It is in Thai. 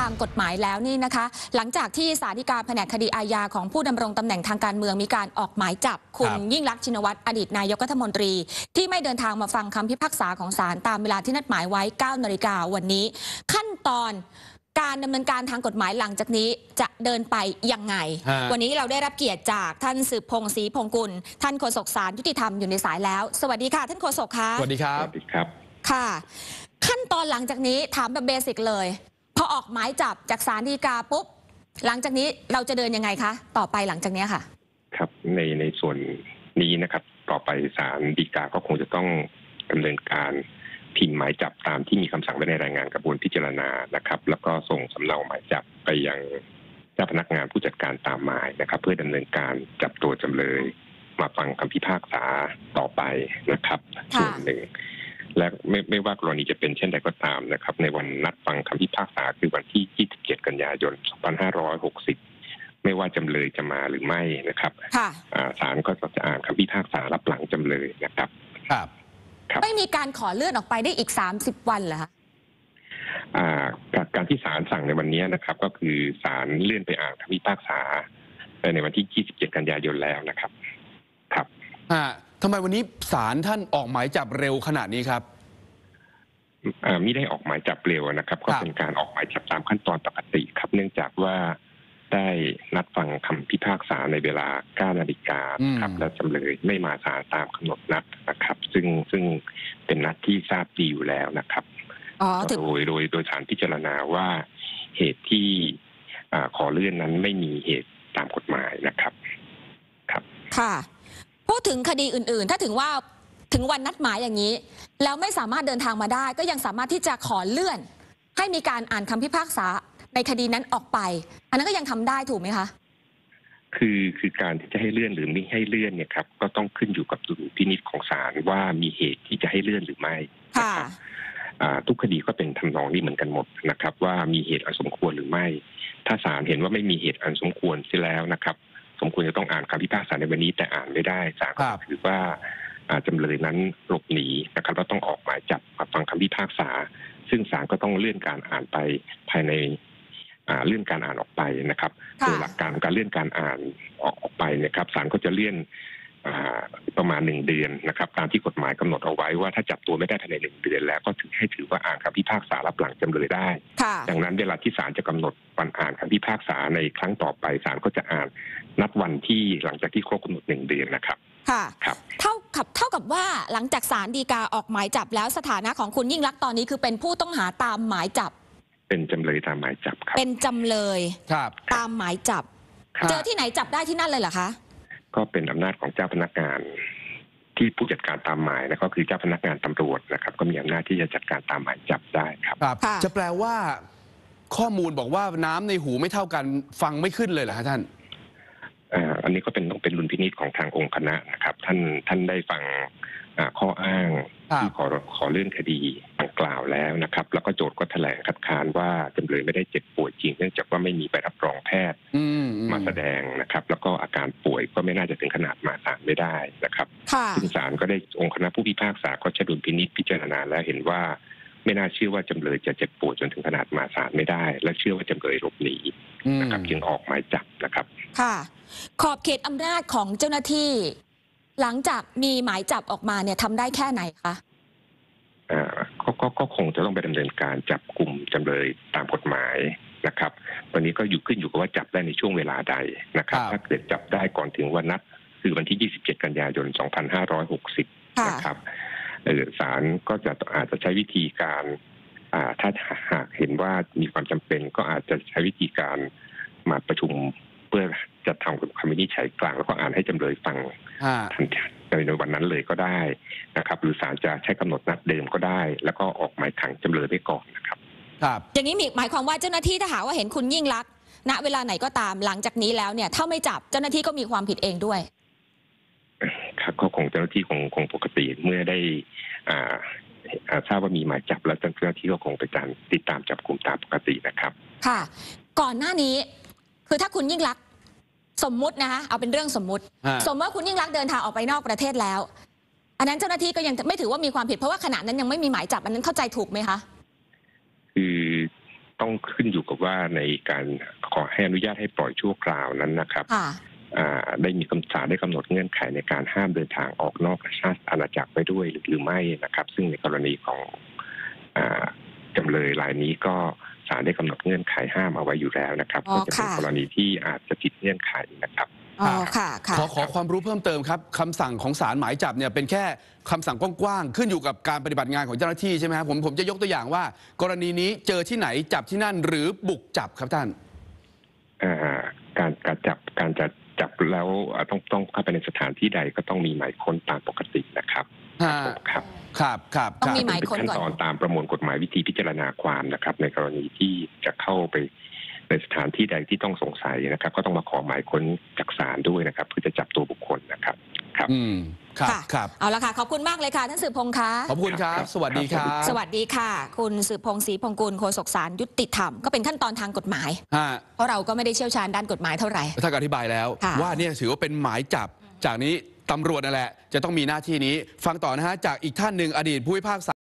างกฎหมายแล้วนี่นะคะหลังจากที่ศาลฎีกาแผนกคดีอาญาของผู้ดำรงตำแหน่งทางการเมืองมีการออกหมายจับคุณยิ่งลักษณ์ชินวัตรอดีตนายกรัฐมนตรีที่ไม่เดินทางมาฟังคำพิพากษาของศาลตามเวลาที่นัดหมายไว้ 9 นาฬิกาวันนี้ขั้นตอนการดำเนินการทางกฎหมายหลังจากนี้จะเดินไปยังไงวันนี้เราได้รับเกียรติจากท่านสืบพงษ์ศรีพงกุลท่านโฆษกศาลยุติธรรมอยู่ในสายแล้วสวัสดีค่ะท่านโฆษกคะสวัสดีครับสวัสดีครับค่ะขั้นตอนหลังจากนี้ถามแบบเบสิกเลยพอออกหมายจับจากศาลฎีกาปุ๊บหลังจากนี้เราจะเดินยังไงคะต่อไปหลังจากนี้ค่ะครับในส่วนนี้นะครับต่อไปศาลฎีกาก็คงจะต้องดำเนินการพิมพ์หมายจับตามที่มีคำสั่งไว้ในรายงานกระบวนพิจารณานะครับแล้วก็ส่งสำเนาหมายจับไปยังเจ้าพนักงานผู้จัดการตามหมายนะครับเพื่อดำเนินการจับตัวจำเลยมาฟังคำพิพากษาต่อไปนะครับส่วนหนึ่งและไม่ว่ากรณีจะเป็นเช่นใดก็ตามนะครับในวันนัดฟังคำพิพากษาคือวันที่ 27 กันยายน 2560 ไม่ว่าจำเลยจะมาหรือไม่นะครับศาลก็จะอ่านคำพิพากษารับหลังจำเลยนะครับไม่มีการขอเลื่อนออกไปได้อีก30 วันเหรอคะการที่ศาลสั่งในวันนี้นะครับก็คือศาลเลื่อนไปอ่านคำพิพากษาในวันที่ 27 กันยายนแล้วนะครับครับทำไมวันนี้ศาลท่านออกหมายจับเร็วขนาดนี้ครับไม่ได้ออกหมายจับเร็วนะครับก็เป็นการออกหมายจับตามขั้นตอนปกติครับเนื่องจากว่าได้นัดฟังคำพิพากษาในเวลา 9 นาฬิกาครับและจำเลยไม่มาศาลตามกำหนดนัดนะครับซึ่งเป็นนัดที่ทราบดีอยู่แล้วนะครับโดยศาลพิจารณาว่าเหตุที่ขอเลื่อนนั้นไม่มีเหตุตามกฎหมายนะครับครับค่ะพูดถึงคดีอื่นๆถ้าถึงวันนัดหมายอย่างนี้แล้วไม่สามารถเดินทางมาได้ก็ยังสามารถที่จะขอเลื่อนให้มีการอ่านคำพิพากษาในคดีนั้นออกไปอันนั้นก็ยังทำได้ถูกไหมคะคือการที่จะให้เลื่อนหรือไม่ให้เลื่อนเนี่ยครับก็ต้องขึ้นอยู่กับดุลพินิจของศาลว่ามีเหตุที่จะให้เลื่อนหรือไม่นะครับทุกคดีก็เป็นทำนองนี้เหมือนกันหมดนะครับว่ามีเหตุอันสมควรหรือไม่ถ้าศาลเห็นว่าไม่มีเหตุอันสมควรเสียแล้วนะครับสมควรจะต้องอ่านคำพิพากษาในวันนี้แต่อ่านไม่ได้ศาลก็ถือว่าจำเลยนั้นหลบหนีนะครับแล้วต้องออกหมายจับมาฟังคำพิพากษาซึ่งศาลก็ต้องเลื่อนการอ่านไปภายในเลื่อนการอ่านออกไปนะครับโดยหลักการการเลื่อนการอ่านออกไปนะครับศาลก็จะเลื่อนประมาณ1 เดือนนะครับตามที่กฎหมายกำหนดเอาไว้ว่าถ้าจับตัวไม่ได้ภายใน1 เดือนแล้วก็ถือว่าอ่านคำพิพากษารับหลังจำเลยได้ดังนั้นเวลาที่ศาลจะกำหนดวันอ่านคำพิพากษาในครั้งต่อไปศาลก็จะอ่านนัดวันที่หลังจากที่ครบกำหนด1 เดือนนะครับค่ะเท่ากับว่าหลังจากศาลฎีกาออกหมายจับแล้วสถานะของคุณยิ่งลักษณ์ตอนนี้คือเป็นผู้ต้องหาตามหมายจับเป็นจำเลยตามหมายจับครับเป็นจำเลยตามหมายจับเจอที่ไหนจับได้ที่นั่นเลยเหรอคะก็เป็นอำนาจของเจ้าพนักงานที่ผู้จัดการตามหมายนะก็คือเจ้าพนักงานตำรวจนะครับก็มีอำนาจที่จะจัดการตามหมายจับได้ครับจะแปลว่าข้อมูลบอกว่าน้ำในหูไม่เท่ากันฟังไม่ขึ้นเลยเหรอคะท่านอันนี้ก็ต้องเป็นดุลพินิจของทางองค์คณะนะครับท่านได้ฟังข้ออ้างที่ขอเลื่อนคดีดังกล่าวแล้วนะครับแล้วก็โจทก์ก็แถลงคัดค้านว่าจำเลยไม่ได้เจ็บป่วยจริงเนื่องจากว่าไม่มีใบรับรองแพทย์มาแสดงนะครับแล้วก็อาการป่วยก็ไม่น่าจะถึงขนาดมาศาลไม่ได้นะครับซึ่งศาลก็ได้องค์คณะผู้พิพากษาก็จะดุลพินิจพิจารณาแล้วเห็นว่าไม่น่าเชื่อว่าจำเลยจะเจ็บป่วยจนถึงขนาดมาศาลไม่ได้และเชื่อว่าจำเลยหลบหนีนะครับจึงออกหมายจับนะครับค่ะขอบเขตอำนาจของเจ้าหน้าที่หลังจากมีหมายจับออกมาเนี่ยทำได้แค่ไหนคะก็คงจะต้องไปดำเนินการจับกลุ่มจำเลยตามกฎหมายนะครับตอนนี้ก็ขึ้นอยู่กับว่าจับได้ในช่วงเวลาใดนะครับถ้าเกิดจับได้ก่อนถึงวันนัดคือวันที่ 27 กันยายน 2560 นะครับศาลก็อาจจะใช้วิธีการถ้าหากเห็นว่ามีความจำเป็นก็อาจจะใช้วิธีการมาประชุมเพื่อจะทำคำวินิจฉัยกลางแล้วก็อ่านให้จำเลยฟังทันทีในวันนั้นเลยก็ได้นะครับหรือศาลจะใช้กำหนดนัดเดิมก็ได้แล้วก็ออกหมายขังจำเลยไว้ก่อนนะครับอย่างนี้หมายความว่าเจ้าหน้าที่ถ้าหากว่าเห็นคุณยิ่งลักษณ์ณเวลาไหนก็ตามหลังจากนี้แล้วเนี่ยถ้าไม่จับเจ้าหน้าที่ก็มีความผิดเองด้วยครับก็คงเจ้าหน้าที่คงปกติเมื่อได้ทราบว่ามีหมายจับแล้วเจ้าหน้าที่ก็คงไปการติดตามจับกลุ่มตามปกตินะครับค่ะก่อนหน้านี้คือถ้าคุณยิ่งลักษณ์สมมุตินะคะเอาเป็นเรื่องสมมุติว่าคุณยิ่งลักษณ์เดินทางออกไปนอกประเทศแล้วอันนั้นเจ้าหน้าที่ก็ยังไม่ถือว่ามีความผิดเพราะว่าขณะนั้นยังไม่มีหมายจับอันนั้นเข้าใจถูกไหมคะคือต้องขึ้นอยู่กับว่าในการขอให้อนุญาตให้ปล่อยชั่วคราวนั้นนะครับได้มีศาลได้กำหนดเงื่อนไขในการห้ามเดินทางออกนอกราชอาณาจักรไปด้วยหรือไม่นะครับ ซึ่งในกรณีของจำเลยรายนี้ก็ศาลได้กำหนดเงื่อนไขห้ามเอาไว้อยู่แล้วนะครับก็จะเป็นกรณีที่อาจจะผิดเงื่อนไขนะครับขอความรู้เพิ่มเติมครับคำสั่งของศาลหมายจับเนี่ยเป็นแค่คำสั่งกว้างๆขึ้นอยู่กับการปฏิบัติงานของเจ้าหน้าที่ใช่ไหมครับผมจะยกตัวอย่างว่ากรณีนี้เจอที่ไหนจับที่นั่นหรือบุกจับครับท่านการจับแล้วต้องเข้าไปในสถานที่ใดก็ต้องมีหมายค้นตามปกตินะครับครับต้องมีหมายค้นก่อนขั้นตอนตามประมวลกฎหมายวิธีพิจารณาความนะครับในกรณีที่จะเข้าไปในสถานที่ใดที่ต้องสงสัยนะครับก็ต้องมาขอหมายค้นจากศาลด้วยนะครับเพื่อจะจับตัวบุคคลนะครับครับเอาละค่ะขอบคุณมากเลยค่ะท่านสืบพงษ์คะขอบคุณครับสวัสดีครับสวัสดีค่ะคุณสืบพงษ์ศรีพงษ์กุลโฆษกศาลยุติธรรมก็เป็นขั้นตอนทางกฎหมายเพราะเราก็ไม่ได้เชี่ยวชาญด้านกฎหมายเท่าไหร่ท่านอธิบายแล้วว่าเนี่ยถือว่าเป็นหมายจับจากนี้ตำรวจนั่นแหละจะต้องมีหน้าที่นี้ฟังต่อนะฮะจากอีกท่านหนึ่งอดีตผู้พิพากษา